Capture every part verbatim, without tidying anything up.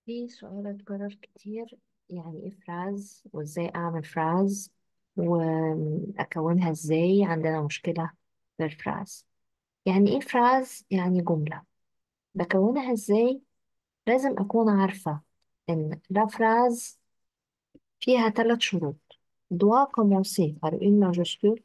في سؤال اتكرر كتير. يعني ايه فراز وازاي اعمل فراز واكونها ازاي؟ عندنا مشكلة في الفراز. يعني ايه فراز؟ يعني جملة. بكونها ازاي؟ لازم اكون عارفة ان لا فراز فيها ثلاث شروط. doit commencer par une majuscule.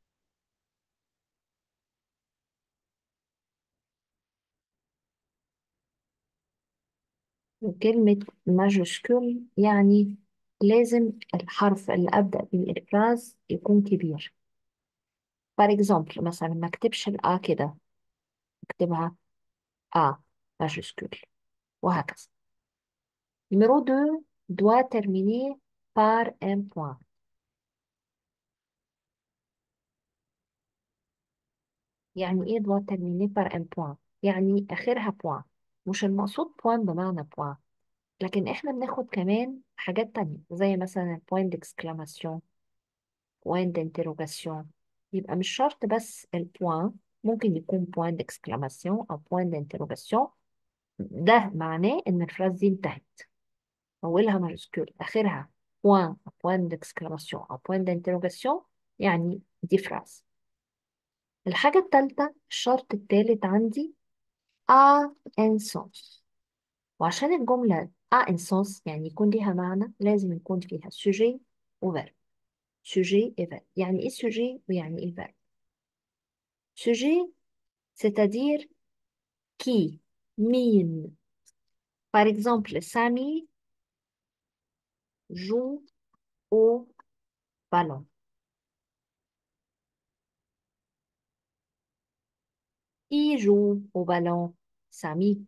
وكلمة ماجوسكول يعني لازم الحرف اللي أبدأ بيه الفراز يكون كبير. فور اكزامبل مثلا ما اكتبش الآ كده، اكتبها A majuscule وهكذا. Numéro deux doit terminer par un point. يعني ايه doit terminer par un point؟ يعني آخرها point. مش المقصود point بمعنى point، لكن احنا بناخد كمان حاجات تانية زي مثلا point d'exclamation، point d'interrogation. يبقى مش شرط بس البوان، ممكن يكون point d'exclamation أو point d'interrogation. ده معناه إن الفراز دي انتهت، أولها ماجسكول آخرها بوان، بوان ديكسكلاماسيون أو بوان دانتروجاسيون، يعني دي فراز. الحاجة التالتة، الشرط التالت عندي a un sens. وعشان الجملة a un sens يعني يكون ليها معنى، لازم يكون فيها sujet وverb. sujet et verb. يعني ايه sujet ويعني ايه verb؟ sujet c'est-à-dire qui، مين. par exemple Samy joue au ballon. qui joue au ballon؟ سامي.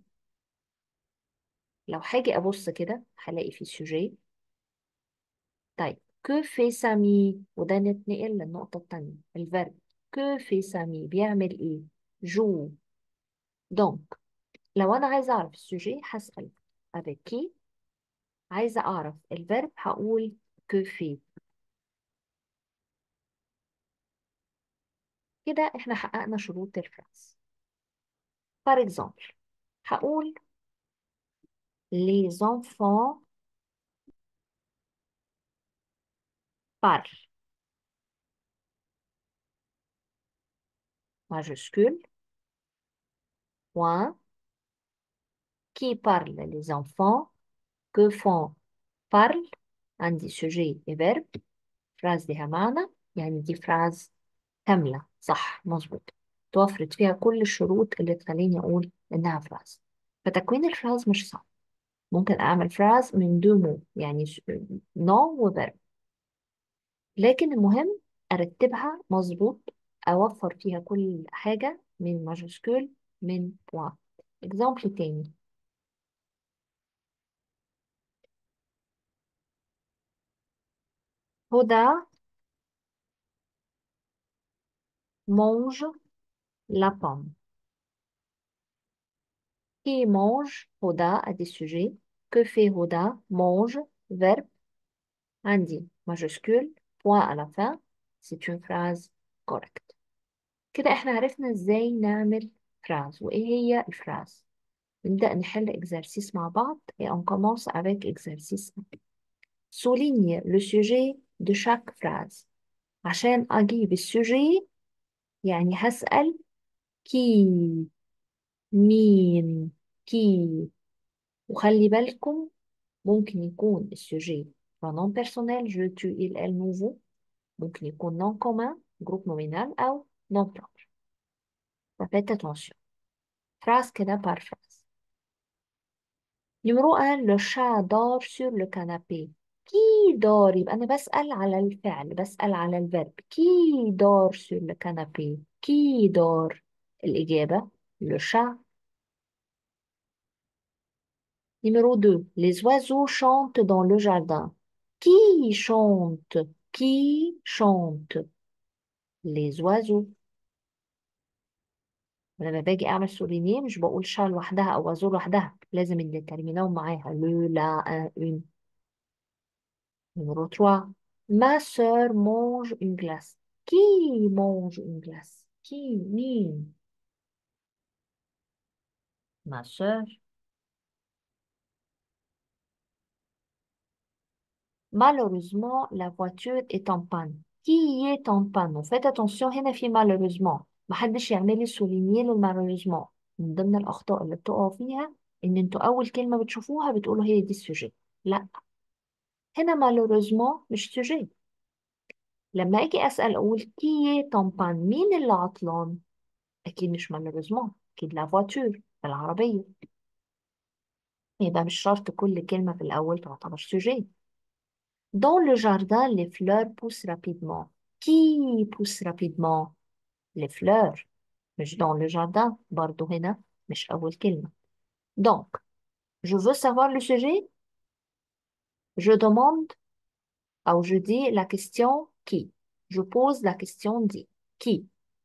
لو حاجة أبص كده هلاقي فيه سوجي. طيب كو في سامي، وده نتنقل للنقطة التانية، الفيرب. كو في سامي بيعمل إيه؟ جو. دونك لو أنا عايزة أعرف السوجي هسأل avec qui، عايزة أعرف الفيرب هقول كو في. كده إحنا حققنا شروط الفراس. par exemple هقول les enfants parlent majuscule point. Qui parle? Les enfants. Que font؟ parle. عندي sujet et verbe. فراز ليها معنى، يعني دي فراز كاملة صح مظبوط، توفرت فيها كل الشروط اللي تخليني أقول إنها فراز. فتكوين الفراز مش صعب. ممكن أعمل فراز من دو مو، يعني نو وفيرب، لكن المهم أرتبها مظبوط، أوفر فيها كل حاجة من ماجسكول من بوان. اكزامبل تاني. هدى mange la pomme. Qui mange؟ هدى أدي السوجي. Que fait هدى؟ mange verbe. عندي majuscule point à la fin. C'est une phrase correcte. كده احنا عرفنا ازاي نعمل phrase وايه هي الفراز. نبدأ نحل exercice مع بعض et on commence avec exercice. Souligne le sujet de chaque phrase. عشان أجيب السوجي يعني هسأل كي، مين، كي. وخلي بالكم ممكن يكون السوجي pronom personnel je tu il elle nous vous، ممكن يكون non commun groupe nominal أو non propre. ففaites attention. phrase كده par phrase. numéro un le chat dort sur le canapé. qui dort؟ يبقى أنا بسأل على الفعل، بسأل على الفيرب. qui dort sur le canapé؟ qui dort؟ الإجابة le chat. numéro deux les oiseaux chantent dans le jardin. qui chante؟ qui chante؟ les oiseaux. ولما باجي اعمل سولينيه مش بقول شا لوحدها او ازو لوحدها، لازم اللي ترميناهم معاها لو لا ان اون. numéro trois ma sœur mange une glace. qui mange une glace؟ qui مين؟ ma sœur. malheureusement la voiture est en panne. Qui est en panne? Faites attention هنا في malheureusement. محدش يعمل لي سولينيه للmalheureusement. من ضمن الأخطاء اللي بتقعوا فيها إن انتوا أول كلمة بتشوفوها بتقولوا هي دي السوجي. لا، هنا malheureusement مش سوجي. لما أجي أسأل أقول qui est en panne؟ مين اللي عطلان؟ أكيد مش malheureusement، أكيد la voiture، العربية. يبقى مش شرط كل كلمة في الأول تعتبر سوجي. Dans le jardin, les fleurs poussent rapidement. Qui pousse rapidement? Les fleurs. مش dans le jardin. برضو هنا مش أول كلمة. Donc, je veux savoir le sujet. Je demande ou je dis la question qui. Je pose la question dit. Qui?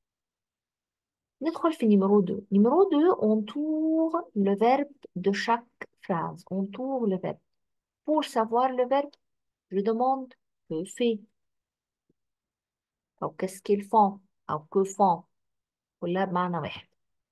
ندخل في numéro deux. Numéro deux, on tourne le verbe de chaque phrase. On tourne le verbe. Pour savoir le verbe, je demande que fait, ou qu'est-ce qu'ils font, ou que font. كلها بمعنى واحد.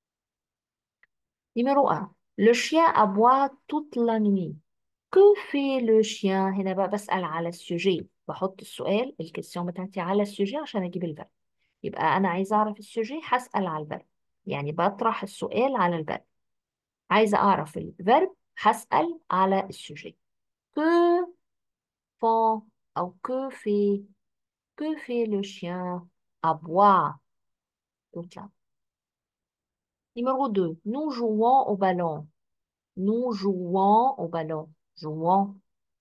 Numéro un. Le chien aboie toute la nuit. Que fait le chien؟ هنا بقى بسأل على السوجي، بحط السؤال الكيستيون بتاعتي على السوجي عشان أجيب الفرق. يبقى أنا عايزة أعرف السوجي هسأل على الفرق، يعني بطرح السؤال على الفرق. عايزة أعرف الفرق هسأل على السوجي. Que font أو que fait que fait le chien aboie toute la nuit. Numéro deux. Nous jouons au ballon. Nous jouons au ballon. Jouons.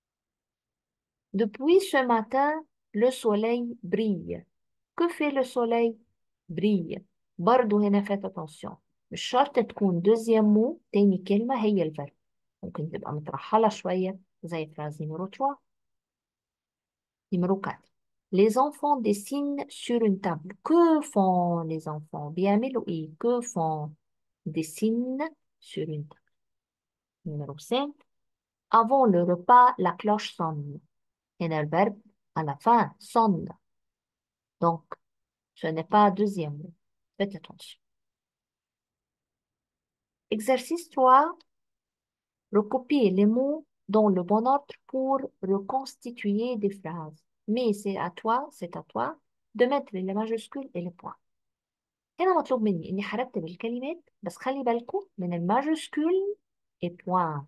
Depuis ce matin, le soleil brille. Que fait le soleil? Brille. برضو هنا faites attention. مش شرط تكون deuxième mot تاني كلمة هي الفرق. ممكن تبقى مترحلة شوية زي phrase numéro trois. Numéro quatre. Les enfants dessinent sur une table. Que font les enfants? بيعملوا إيه؟ Que font? Dessinent sur une table. Numéro cinq. Avant le repas, la cloche sonne. هنا الverbe à la fin sonne. Donc, ce n'est pas deuxième mot. Faites attention. Exercice trois. Recopier les mots dans le bon ordre pour reconstituer des phrases. Mais c'est à toi, c'est à toi de mettre les majuscules et les points. هنا مطلوب مني إني هرتب الكلمات، بس خلي بالكم من الماجسكول et point.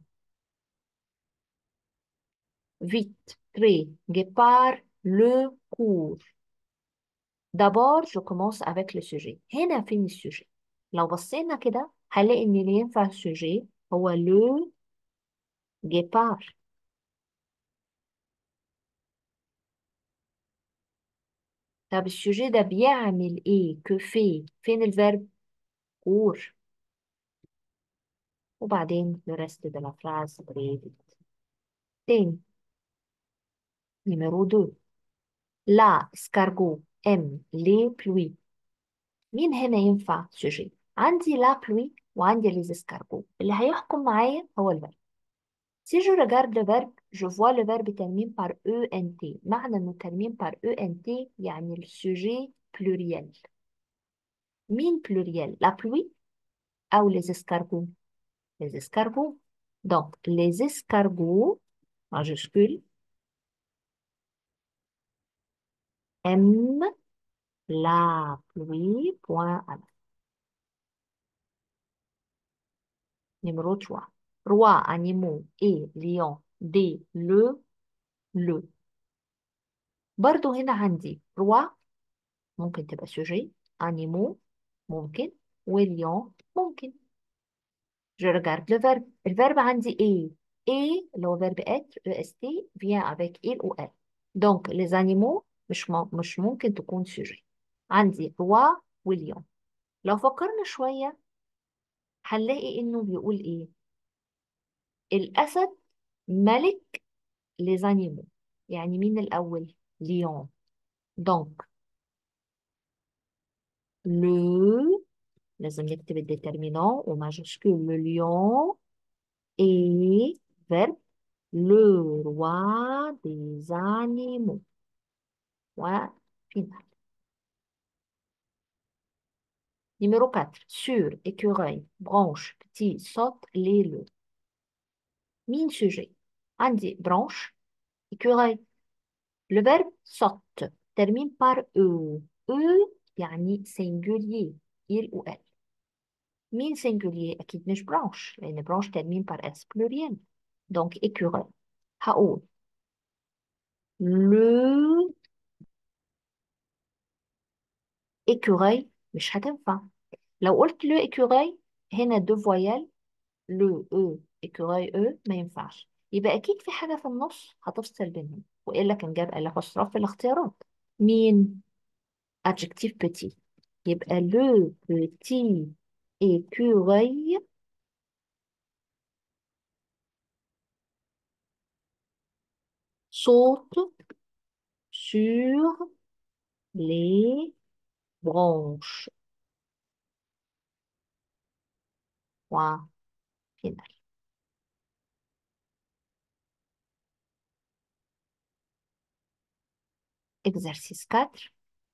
Vite, très, guépard, le cours. D'abord, je commence avec le sujet. هنا فين السوجي؟ لو بصينا كده هنلاقي إن اللي ينفع السوجي هو le guépard. طب السوجي ده بيعمل إيه؟ que fait؟ فين الفيرب؟ court. وبعدين le reste de la phrase très vite. تاني. numéro deux. La escargot aime les pluies. مين هنا ينفع سوجي؟ عندي la pluie وعندي les escargots. اللي هيحكم معايا هو الفيرب. Si je regarde le verbe, je vois le verbe termine par ent. معنى انه termine par ent يعني le sujet pluriel. مين pluriel? La pluie ou les escargots? Les escargots. Donc, les escargots, majuscule, aiment la pluie, point à la. Numéro trois. Roi, animaux et lion, des, le, le. برضو هنا عندي roi ممكن تبقى sujet, animaux ممكن، واليوم ممكن. Je regarde le verbe. الverbe عندي est. Et اللي هو verbe être, est, vient avec il ou elle. Donc, les animaux مش م... مش ممكن تكون sujet. عندي roi واليوم. لو فكرنا شوية هنلاقي إنه بيقول إيه؟ الأسد ملك les animaux. يعني مين الأول؟ lion. Donc, le لازم نكتب الديترمينant au majuscule le lion et verbe le roi des animaux. Point final. Numéro quatre. Sur, écureuil, branche, petit, saute, les, le. Mine sujet. عندي branche, écureuil. Le verbe saute termine par E. E يعني singulier. Il ou elle. مين singulier؟ أكيد مش branche لأن branche termine par S pluriel. Donc écureuil. هقول le écureuil مش هتنفع. لو قلت le écureuil هنا deux voyelles le E écureuil E ما ينفعش. يبقى أكيد في حاجة في النص هتفصل بينهم وإلا كان جاب الأبوستروف في الاختيارات. مين؟ adjectif petit. يبقى le petit écureuil saute sur les branches. Point final. Exercice quatre.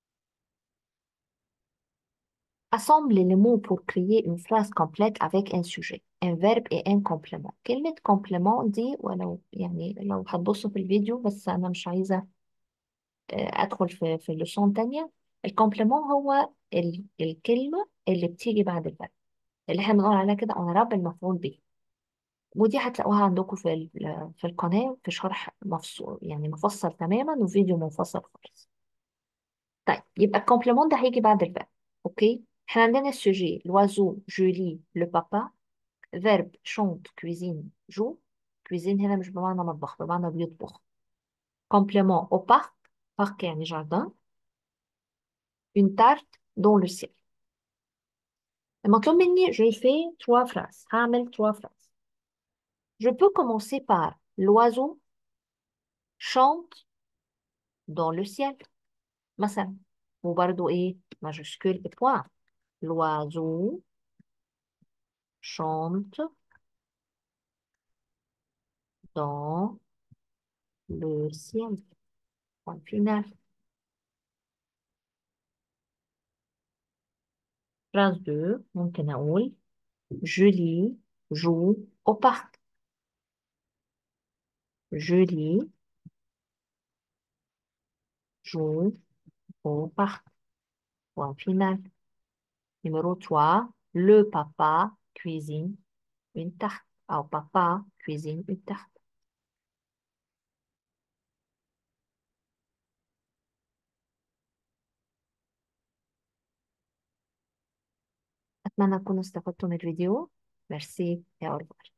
Assemble les mots pour créer une phrase complète avec un sujet, un verbe et un complément. كلمة complément دي ولو يعني لو هتبصوا في الفيديو بس أنا مش عايزة آه، أدخل في في اللسان تانية. الكومبليمون هو ال- الكلمة اللي بتيجي بعد الفرق اللي احنا بنقول عليها كده انا رب المفعول به. ودي هتلاقوها عندكم في ال- في القناة في شرح مفصول يعني مفصل تماما وفيديو منفصل خالص. طيب يبقى الكومبليمون ده هيجي بعد الفرق. اوكي احنا عندنا السوجي لوازو جولي لو بابا. فيرب شونت كويزين جو. كويزين هنا مش بمعنى مطبخ بمعنى بيطبخ. كومبليمون au parc. parc يعني جاردن. une tarte dans le ciel. المطلوب مني je fais trois phrases. هعمل trois phrases. Je peux commencer par l'oiseau chante dans le ciel مثلا. وبرضو ايه majuscule et point. L'oiseau chante dans le ciel. Point final. Phrase deux ممكن أقول Julie joue au parc. Julie joue au parc. Point final. Numéro trois. Le papa cuisine une tarte. أو papa cuisine une tarte. أتمنى تكونوا استفدتوا من الفيديو. ميرسي يا أرجو.